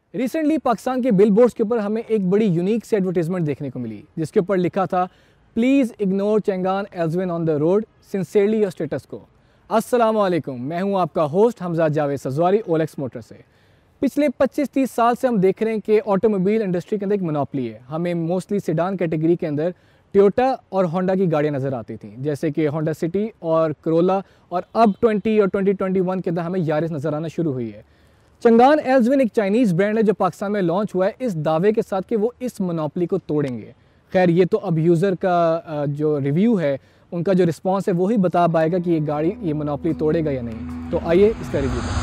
Recently Pakistan के bill boards के ऊपर हमें एक बड़ी यूनिक सी एडवर्टीजमेंट देखने को मिली जिसके ऊपर लिखा था please ignore Changan Alsvin on the road sincerely your status को। अस्सलाम वालेकुम, मैं हूं आपका host Hamza Javed Sabzwari OLX motor से। पिछले 25-30 साल से हम देख रहे हैं कि ऑटोमोबाइल इंडस्ट्री के अंदर एक मोनोपोली है। हमें मोस्टली सेडान कैटेगरी के अंदर टोयोटा और होंडा की गाड़ियाँ नज़र आती थी, जैसे कि होंडा सिटी और करोला, और अब 20 और 2021 के अंदर हमें यारिस नज़र आना शुरू हुई है। चंगान एल्सविन एक चाइनीज़ ब्रांड है जो पाकिस्तान में लॉन्च हुआ है इस दावे के साथ कि वो इस मोनोपोली को तोड़ेंगे। खैर, ये तो अब यूज़र का जो रिव्यू है, उनका जो रिस्पांस है, वो ही बता पाएगा कि ये मोनोपोली तोड़ेगा या नहीं। तो आइए इसका रिव्यू करें।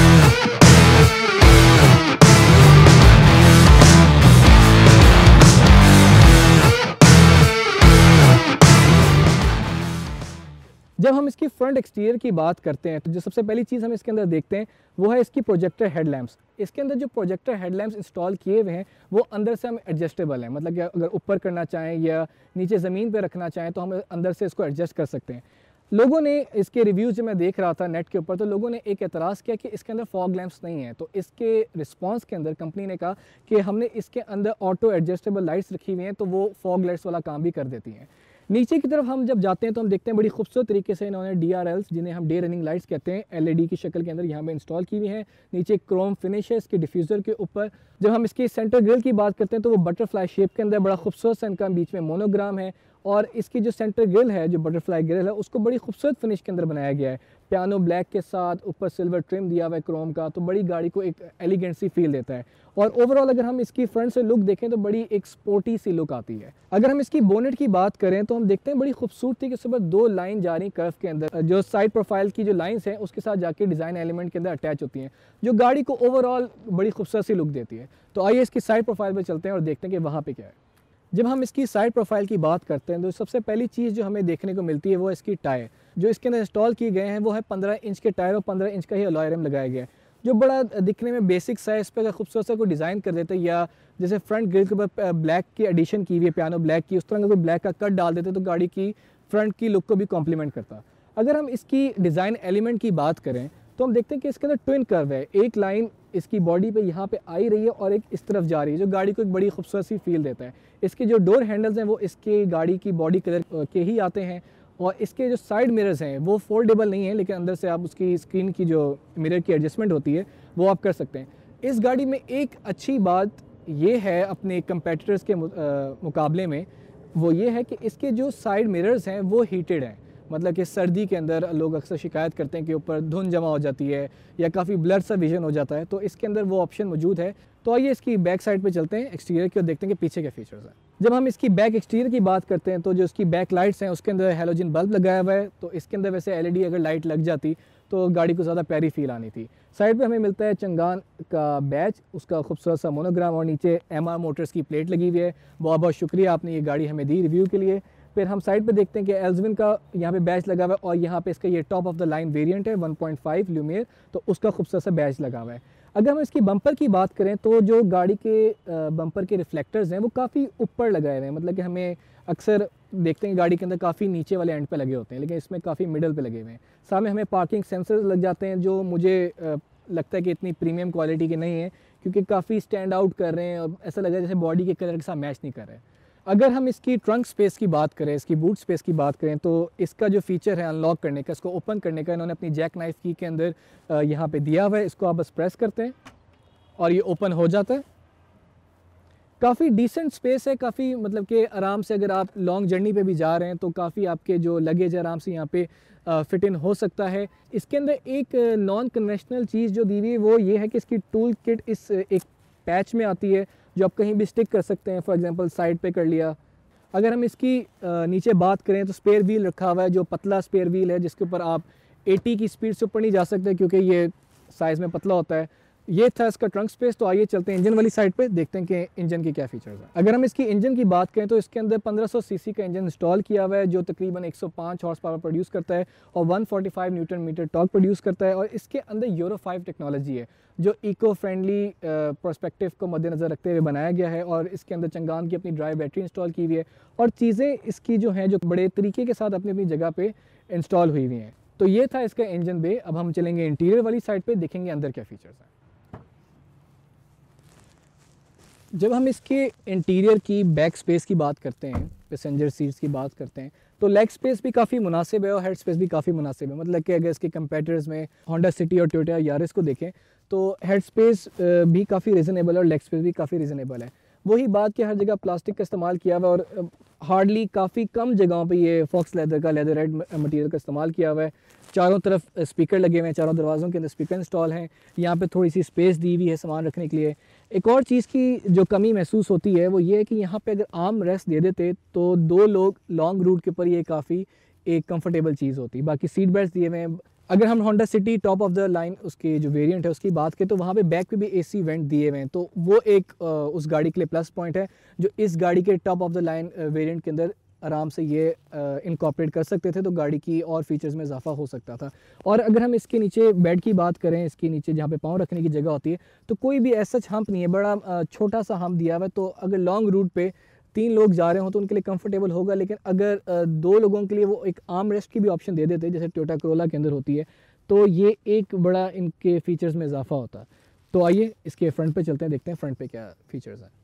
जब हम इसकी फ्रंट एक्सटीरियर की बात करते हैं तो जो सबसे पहली चीज़ हम इसके अंदर देखते हैं वो है इसकी प्रोजेक्टर हेडलैम्प्स। इसके अंदर जो प्रोजेक्टर हेडलैम्प्स इंस्टॉल किए हुए हैं वो अंदर से हम एडजस्टेबल हैं, मतलब कि अगर ऊपर करना चाहें या नीचे ज़मीन पे रखना चाहें तो हम अंदर से इसको एडजस्ट कर सकते हैं। लोगों ने इसके रिव्यूज़ जो मैं देख रहा था नेट के ऊपर, तो लोगों ने एक एतराज़ किया कि इसके अंदर फॉग लैंप्स नहीं है। तो इसके रिस्पांस के अंदर कंपनी ने कहा कि हमने इसके अंदर ऑटो एडजस्टेबल लाइट्स रखी हुई हैं तो वो फॉग लाइट्स वाला काम भी कर देती हैं। नीचे की तरफ हम जब जाते हैं तो हम देखते हैं बड़ी खूबसूरत तरीके से इन्होंने DRLs, जिन्हें हम डे रनिंग लाइट्स कहते हैं, LED की शक्ल के अंदर यहाँ पे इंस्टॉल की हुई हैं। नीचे क्रोम फिनिश है इसके डिफ्यूज़र के ऊपर। जब हम इसकी सेंटर ग्रिल की बात करते हैं तो वो बटरफ्लाई शेप के अंदर बड़ा खूबसूरत सा इनका बीच में मोनोग्राम है, और इसकी जो सेंटर ग्रिल है, जो बटरफ्लाई ग्रिल है, उसको बड़ी खूबसूरत फिनिश के अंदर बनाया गया है, पियानो ब्लैक के साथ, ऊपर सिल्वर ट्रिम दिया हुआ है क्रोम का, तो बड़ी गाड़ी को एक एलिगेंट सी फील देता है। और ओवरऑल अगर हम इसकी फ्रंट से लुक देखें तो बड़ी एक स्पोर्टी सी लुक आती है। अगर हम इसकी बोनेट की बात करें तो हम देखते हैं बड़ी खूबसूरती के ऊपर दो लाइन जा रही कर्व के अंदर, जो साइड प्रोफाइल की जो लाइंस हैं उसके साथ जाके डिज़ाइन एलिमेंट के अंदर अटैच होती हैं, जो गाड़ी को ओवरऑल बड़ी खूबसूरत सी लुक देती है। तो आइए इसकी साइड प्रोफाइल पर चलते हैं और देखते हैं कि वहाँ पर क्या है। जब हम इसकी साइड प्रोफाइल की बात करते हैं तो सबसे पहली चीज़ जो हमें देखने को मिलती है वो इसकी टायर। जो इसके अंदर इंस्टॉल किए गए हैं वो है 15 इंच के टायर और 15 इंच का ही अलॉय रिम लगाया गया है, जो बड़ा दिखने में बेसिक सा है। इस पर खूबसूरत सा कोई डिज़ाइन कर देते हैं, या जैसे फ्रंट ग्रिल के ऊपर ब्लैक की एडिशन की हुई है, पियानो ब्लैक की, उस तरह का कोई ब्लैक का कट डाल देते तो गाड़ी की फ्रंट की लुक को भी कॉम्प्लीमेंट करता। अगर हम इसकी डिज़ाइन एलिमेंट की बात करें तो हम देखते हैं कि इसके अंदर ट्विन कर्व है। एक लाइन इसकी बॉडी पे यहाँ पे आई रही है और एक इस तरफ जा रही है, जो गाड़ी को एक बड़ी खूबसूरत सी फील देता है। इसके जो डोर हैंडल्स हैं वो इसके गाड़ी की बॉडी कलर के ही आते हैं, और इसके जो साइड मिरर्स हैं वो फोल्डेबल नहीं है, लेकिन अंदर से आप उसकी स्क्रीन की जो मिरर की एडजस्टमेंट होती है वो आप कर सकते हैं। इस गाड़ी में एक अच्छी बात ये है अपने कंपेटिटर्स के मुकाबले में, वो ये है कि इसके जो साइड मिरर्स हैं वो हीटेड हैं। मतलब कि सर्दी के अंदर लोग अक्सर शिकायत करते हैं कि ऊपर धुंध जमा हो जाती है या काफ़ी ब्लर सा विजन हो जाता है, तो इसके अंदर वो ऑप्शन मौजूद है। तो आइए इसकी बैक साइड पे चलते हैं एक्सटीरियर की, और देखते हैं कि पीछे क्या फीचर्स हैं। जब हम इसकी बैक एक्सटीरियर की बात करते हैं तो जो इसकी बैक लाइट्स हैं उसके अंदर हेलोजन बल्ब लगाया हुआ है, तो इसके अंदर वैसे LED अगर लाइट लग जाती तो गाड़ी को ज़्यादा प्यारी फील आनी थी। साइड पे हमें मिलता है चंगान का बैच, उसका खूबसूरत सा मोनोग्राम, और नीचे MR मोटर्स की प्लेट लगी हुई है। बहुत बहुत शुक्रिया आपने ये गाड़ी हमें दी रिव्यू के लिए। फिर हम साइड पे देखते हैं कि एल्सविन का यहाँ पे बैच लगा हुआ है, और यहाँ पे इसका ये top of the line variant है 1.5 ल्यूमेर, तो उसका खूबसूरत सा बैच लगा हुआ है। अगर हम इसकी बम्पर की बात करें तो जो गाड़ी के बम्पर के रिफ्लेक्टर्स हैं वो काफ़ी ऊपर लगाए हुए हैं, मतलब कि हमें अक्सर देखते हैं गाड़ी के अंदर काफ़ी नीचे वाले एंड पे लगे होते हैं, लेकिन इसमें काफ़ी मिडल पे लगे हुए हैं। सामने हमें पार्किंग सेंसर्स लग जाते हैं, जो मुझे लगता है कि इतनी प्रीमियम क्वालिटी के नहीं है, क्योंकि काफ़ी स्टैंड आउट कर रहे हैं और ऐसा लग रहा है जैसे बॉडी के कलर के साथ मैच नहीं कर रहे हैं। अगर हम इसकी ट्रंक स्पेस की बात करें, इसकी बूट स्पेस की बात करें, तो इसका जो फीचर है अनलॉक करने का, इसको ओपन करने का, इन्होंने अपनी जैक नाइफ की के अंदर यहाँ पे दिया हुआ है। इसको आप बस प्रेस करते हैं और ये ओपन हो जाता है। काफ़ी डिसेंट स्पेस है, काफ़ी मतलब कि आराम से अगर आप लॉन्ग जर्नी पे भी जा रहे हैं तो काफ़ी आपके जो लगेज आराम से यहाँ पे फिट इन हो सकता है। इसके अंदर एक नॉन कन्वेंशनल चीज़ जो दी हुई है वो ये है कि इसकी टूल किट इस एक पैच में आती है, जो आप कहीं भी स्टिक कर सकते हैं। फॉर एग्जांपल साइड पे कर लिया। अगर हम इसकी नीचे बात करें तो स्पेयर व्हील रखा हुआ है, जो पतला स्पेयर व्हील है, जिसके ऊपर आप 80 की स्पीड से ऊपर नहीं जा सकते क्योंकि ये साइज़ में पतला होता है। ये था इसका ट्रंक स्पेस। तो आइए चलते हैं इंजन वाली साइड पे, देखते हैं कि इंजन के क्या फीचर्स हैं। अगर हम इसकी इंजन की बात करें तो इसके अंदर 1500 सीसी का इंजन इंस्टॉल किया हुआ है, जो तकरीबन 105 हॉर्स पावर प्रोड्यूस करता है और 145 न्यूटन मीटर टॉर्क प्रोड्यूस करता है। और इसके अंदर यूरो 5 टेक्नोलॉजी है, जो इको फ्रेंडली पर्सपेक्टिव को मद्देनज़र रखते हुए बनाया गया है। और इसके अंदर चंगान की अपनी ड्राई बैटरी इंस्टॉल की हुई है, और चीज़ें इसकी जो हैं जो बड़े तरीके के साथ अपनी अपनी जगह पर इंस्टॉल हुई हुई हैं। तो ये था इसका इंजन बे। अब हम चलेंगे इंटीरियर वाली साइड पर, देखेंगे अंदर क्या फीचर्स हैं। जब हम इसके इंटीरियर की बैक स्पेस की बात करते हैं, पैसेंजर सीट्स की बात करते हैं, तो लेग स्पेस भी काफ़ी मुनासिब है और हेड स्पेस भी काफ़ी मुनासिब है। मतलब कि अगर इसके कंपेटिटर्स में होंडा सिटी और टोयोटा यारिस को देखें तो हेड स्पेस भी काफ़ी रीज़नेबल है और लेग स्पेस भी काफ़ी रीज़नेबल है। वही बात कि हर जगह प्लास्टिक का इस्तेमाल किया हुआ है और हार्डली काफ़ी कम जगहों पे ये फॉक्स लेदर का लेदर रेड मटेरियल का इस्तेमाल किया हुआ है। चारों तरफ स्पीकर लगे हुए हैं, चारों दरवाज़ों के अंदर स्पीकर इंस्टॉल हैं। यहाँ पे थोड़ी सी स्पेस दी हुई है सामान रखने के लिए। एक और चीज़ की जो कमी महसूस होती है वो ये है कि यहाँ पे अगर आर्म रेस्ट दे देते तो 2 लोग लॉन्ग रूट के ऊपर ये काफ़ी एक कंफर्टेबल चीज़ होती। बाकी सीट बेल्ट दिए हुए हैं। अगर हम Honda City top of the line उसकी जो वेरिएंट है उसकी बात करें तो वहाँ पे बैक पे भी एसी वेंट दिए हुए हैं, तो वो एक उस गाड़ी के लिए प्लस पॉइंट है जो इस गाड़ी के top of the line variant के अंदर आराम से ये इनकॉर्पोरेट कर सकते थे, तो गाड़ी की और फीचर्स में इजाफा हो सकता था। और अगर हम इसके नीचे बेड की बात करें, इसके नीचे जहाँ पे पाँव रखने की जगह होती है, तो कोई भी ऐसा हम्प नहीं है, बड़ा छोटा सा हम्प दिया हुआ है। तो अगर लॉन्ग रूट पे 3 लोग जा रहे हो तो उनके लिए कंफर्टेबल होगा। लेकिन अगर 2 लोगों के लिए वो एक आर्म रेस्ट की भी ऑप्शन दे देते जैसे टोयोटा कोरोला के अंदर होती है, तो ये एक बड़ा इनके फीचर्स में इजाफा होता। तो आइए इसके फ्रंट पे चलते हैं, देखते हैं फ्रंट पे क्या फीचर्स हैं।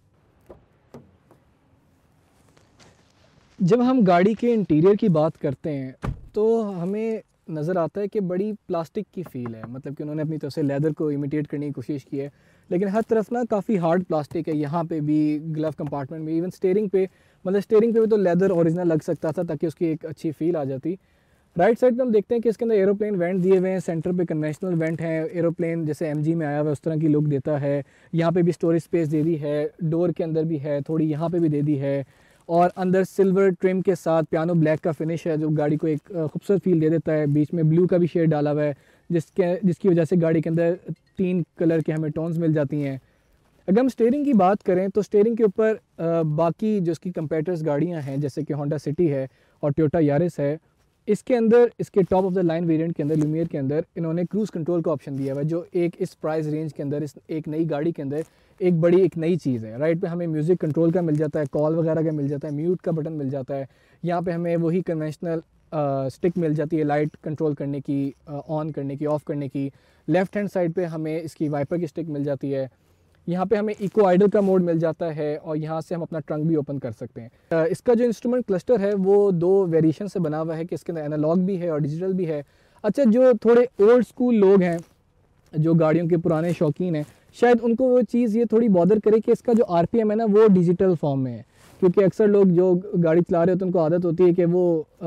जब हम गाड़ी के इंटीरियर की बात करते हैं तो हमें नज़र आता है कि बड़ी प्लास्टिक की फ़ील है। मतलब कि उन्होंने अपनी तरफ से लेदर को इमिटेट करने की कोशिश की है, लेकिन हर तरफ ना काफ़ी हार्ड प्लास्टिक है। यहाँ पे भी ग्लव कंपार्टमेंट में, इवन स्टीयरिंग पे, मतलब स्टीयरिंग पे भी तो लेदर ओरिजिनल लग सकता था ताकि उसकी एक अच्छी फ़ील आ जाती। राइट साइड पे हम देखते हैं कि इसके अंदर एरोप्लेन वेंट दिए हुए हैं। सेंटर पे कन्वेंशनल वेंट हैं, एरोप्लेन जैसे एमजी में आया हुआ है उस तरह की लुक देता है। यहाँ पे भी स्टोरेज स्पेस दे दी है, डोर के अंदर भी है, थोड़ी यहाँ पे भी दे दी है। और अंदर सिल्वर ट्रिम के साथ पियानो ब्लैक का फिनिश है जो गाड़ी को एक खूबसूरत फील दे देता है। बीच में ब्लू का भी शेड डाला हुआ है जिसकी वजह से गाड़ी के अंदर 3 कलर के हमें टोन्स मिल जाती हैं। अगर हम स्टीयरिंग की बात करें तो स्टीयरिंग के ऊपर बाकी जो इसकी कंपेटर्स गाड़ियाँ हैं जैसे कि होंडा सिटी है और टोयोटा यारिस है, इसके अंदर इसके top of the line variant के अंदर लुमियर के अंदर इन्होंने क्रूज़ कंट्रोल का ऑप्शन दिया हुआ है, जो एक इस प्राइस रेंज के अंदर, इस एक नई गाड़ी के अंदर एक बड़ी एक नई चीज़ है। राइट पे हमें म्यूज़िक कंट्रोल का मिल जाता है, कॉल वगैरह का मिल जाता है, म्यूट का बटन मिल जाता है। यहाँ पे हमें वही कन्वेंशनल स्टिक मिल जाती है लाइट कंट्रोल करने की, ऑन करने की, ऑफ़ करने की। लेफ़्ट हैंड साइड पे हमें इसकी वाइपर की स्टिक मिल जाती है। यहाँ पे हमें इको आइडल का मोड मिल जाता है और यहाँ से हम अपना ट्रंक भी ओपन कर सकते हैं। इसका जो इंस्ट्रूमेंट क्लस्टर है वो 2 वेरिएशन से बना हुआ है कि इसके अंदर एनालॉग भी है और डिजिटल भी है। अच्छा, जो थोड़े ओल्ड स्कूल लोग हैं, जो गाड़ियों के पुराने शौकीन हैं, शायद उनको वो चीज़ ये थोड़ी बॉदर करे कि इसका जो आरपीएम है ना वो डिजिटल फॉर्म में है, क्योंकि अक्सर लोग जो गाड़ी चला रहे होते हैं उनको आदत होती है कि वो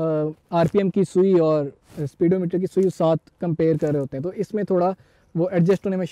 आरपीएम की सुई और स्पीडोमीटर की सुई साथ कंपेयर कर रहे होते हैं, तो इसमें थोड़ा वो एडजस्ट होने में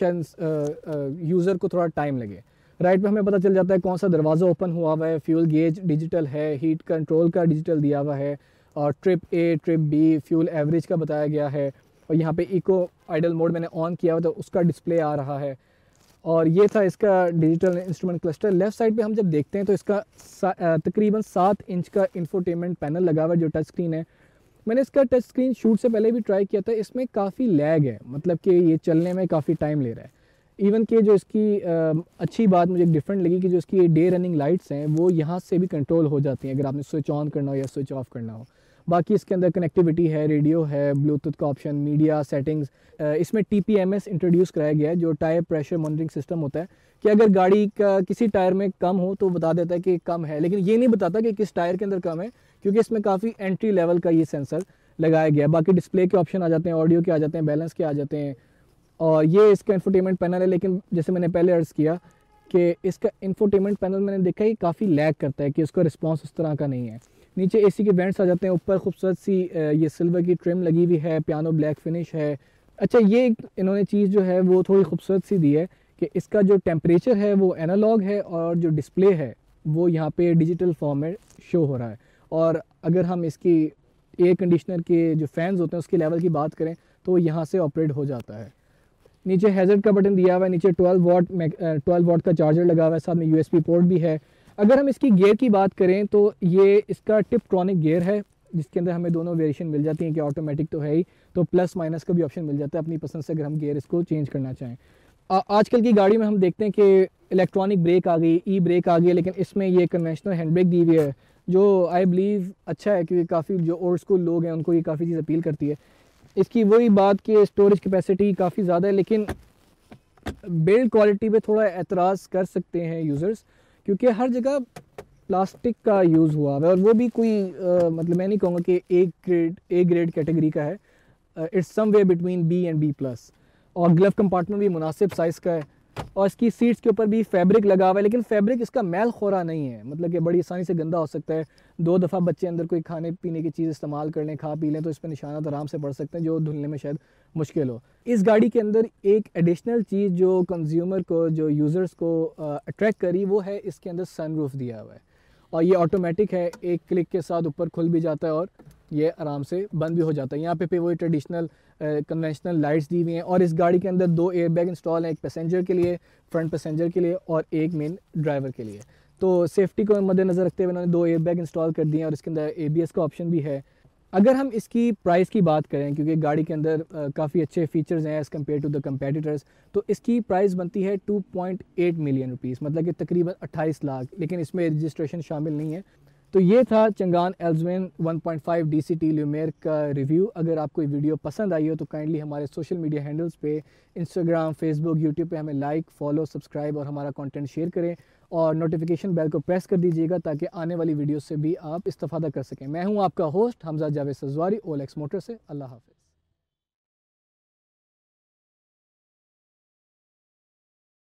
शायद यूज़र को थोड़ा टाइम लगे। राइट पे हमें पता चल जाता है कौन सा दरवाज़ा ओपन हुआ हुआ है, फ्यूल गेज डिजिटल है, हीट कंट्रोल का डिजिटल दिया हुआ है, और trip A trip B fuel average का बताया गया है। और यहाँ पे इको आइडल मोड मैंने ऑन किया हुआ तो उसका डिस्प्ले आ रहा है। और ये था इसका digital instrument cluster. Left side पे हम जब देखते हैं तो इसका तकरीबन 7 इंच का इंफोटेनमेंट पैनल लगा हुआ है जो टच स्क्रीन है। मैंने इसका टच स्क्रीन शूट से पहले भी ट्राई किया था, इसमें काफ़ी लैग है, मतलब कि ये चलने में काफ़ी टाइम ले रहा है। इवन कि जो इसकी अच्छी बात मुझे डिफरेंट लगी कि जो इसकी डे रनिंग लाइट्स हैं वो यहाँ से भी कंट्रोल हो जाती हैं अगर आपने स्विच ऑन करना हो या स्विच ऑफ करना हो। बाकी इसके अंदर कनेक्टिविटी है, रेडियो है, ब्लूटूथ का ऑप्शन, मीडिया सेटिंग्स। इसमें TPMS इंट्रोड्यूस कराया गया है जो टायर प्रेशर मॉनिटरिंग सिस्टम होता है कि अगर गाड़ी का किसी टायर में कम हो तो बता देता है कि कम है, लेकिन ये नहीं बताता कि किस टायर के अंदर कम है, क्योंकि इसमें काफ़ी एंट्री लेवल का ये सेंसर लगाया गया है। बाकी डिस्प्ले के ऑप्शन आ जाते हैं, ऑडियो के आ जाते हैं, बैलेंस के आ जाते हैं। और ये इसका इंफोटेनमेंट पैनल है, लेकिन जैसे मैंने पहले अर्ज़ किया कि इसका इंफोटेनमेंट पैनल मैंने देखा कि काफ़ी लैग करता है, कि उसका रिस्पॉन्स उस तरह का नहीं है। नीचे AC के वेंट्स आ जाते हैं, ऊपर खूबसूरत सी ये सिल्वर की ट्रिम लगी हुई है, पियानो ब्लैक फिनिश है। अच्छा, ये इन्होंने चीज़ जो है वो थोड़ी खूबसूरत सी दी है कि इसका जो टेम्परेचर है वो एनालॉग है और जो डिस्प्ले है वो यहाँ पे डिजिटल फॉर्म में शो हो रहा है। और अगर हम इसकी एयर कंडीशनर के जो फैंस होते हैं उसके लेवल की बात करें तो यहाँ से ऑपरेट हो जाता है। नीचे हैज़र्ड का बटन दिया हुआ है, नीचे 12 वॉट का चार्जर लगा हुआ है, साथ में USB पोर्ट भी है। अगर हम इसकी गियर की बात करें तो ये इसका टिपट्रॉनिक गियर है जिसके अंदर हमें दोनों वेरिएशन मिल जाती हैं कि ऑटोमेटिक तो है ही, तो प्लस माइनस का भी ऑप्शन मिल जाता है अपनी पसंद से अगर हम गियर इसको चेंज करना चाहें। आजकल की गाड़ी में हम देखते हैं कि इलेक्ट्रॉनिक ब्रेक आ गई, ई ब्रेक आ गई, लेकिन इसमें ये कन्वेंशनल हैंड ब्रेक दी हुई है जो आई बिलीव अच्छा है, क्योंकि काफ़ी जो ओल्ड स्कूल लोग हैं उनको ये काफ़ी चीज़ अपील करती है। इसकी वही बात कि स्टोरेज कैपेसिटी काफ़ी ज़्यादा है, लेकिन बिल्ड क्वालिटी पे थोड़ा एतराज़ कर सकते हैं यूज़र्स। क्योंकि हर जगह प्लास्टिक का यूज़ हुआ है और वो भी कोई मतलब मैं नहीं कहूँगा कि ए ग्रेड कैटेगरी का है, it's somewhere between B and B plus. और ग्लव कंपार्टमेंट भी मुनासिब साइज़ का है और इसकी सीट्स के ऊपर भी फैब्रिक लगा हुआ है, लेकिन फैब्रिक इसका मैल खोरा नहीं है, मतलब कि बड़ी आसानी से गंदा हो सकता है। 2 दफ़ा बच्चे अंदर कोई खाने पीने की चीज़ इस्तेमाल कर लें, खा पी लें, तो इस पर निशानात आराम से पड़ सकते हैं जो धुलने में शायद मुश्किल हो। इस गाड़ी के अंदर एक एडिशनल चीज़ जो कंज्यूमर को, जो यूज़र्स को अट्रैक्ट करी, वो है इसके अंदर सनरूफ दिया हुआ है और ये ऑटोमेटिक है, एक क्लिक के साथ ऊपर खुल भी जाता है और ये आराम से बंद भी हो जाता है। यहाँ पे वही ट्रेडिशनल कन्वेंशनल लाइट्स दी हुई हैं और इस गाड़ी के अंदर 2 एयरबैग इंस्टॉल हैं, एक पैसेंजर के लिए, फ्रंट पैसेंजर के लिए और एक मेन ड्राइवर के लिए। तो सेफ्टी को मद्देनज़र रखते हुए उन्होंने 2 एयरबैग इंस्टॉल कर दिए हैं और इसके अंदर ABS का ऑप्शन भी है। अगर हम इसकी प्राइस की बात करें, क्योंकि गाड़ी के अंदर काफ़ी अच्छे फीचर्स हैं as compare to the competitors, तो इसकी प्राइस बनती है 2.8 मिलियन रुपीज़, मतलब कि तकरीबन 28 लाख, लेकिन इसमें रजिस्ट्रेशन शामिल नहीं है। तो ये था चंगान एल्सवेन 1.5 DCT ल्यूमेर का रिव्यू। अगर आपको ये वीडियो पसंद आई हो तो काइंडली हमारे सोशल मीडिया हैंडल्स पे, इंस्टाग्राम, फेसबुक, यूट्यूब पे हमें लाइक, फॉलो, सब्सक्राइब और हमारा कंटेंट शेयर करें और नोटिफिकेशन बेल को प्रेस कर दीजिएगा ताकि आने वाली वीडियो से भी आप इस्तेफादा कर सकें। मैं हूं आपका host Hamza Javed Sajwari, OLX motor से। अल्लाह हाफ़िज़।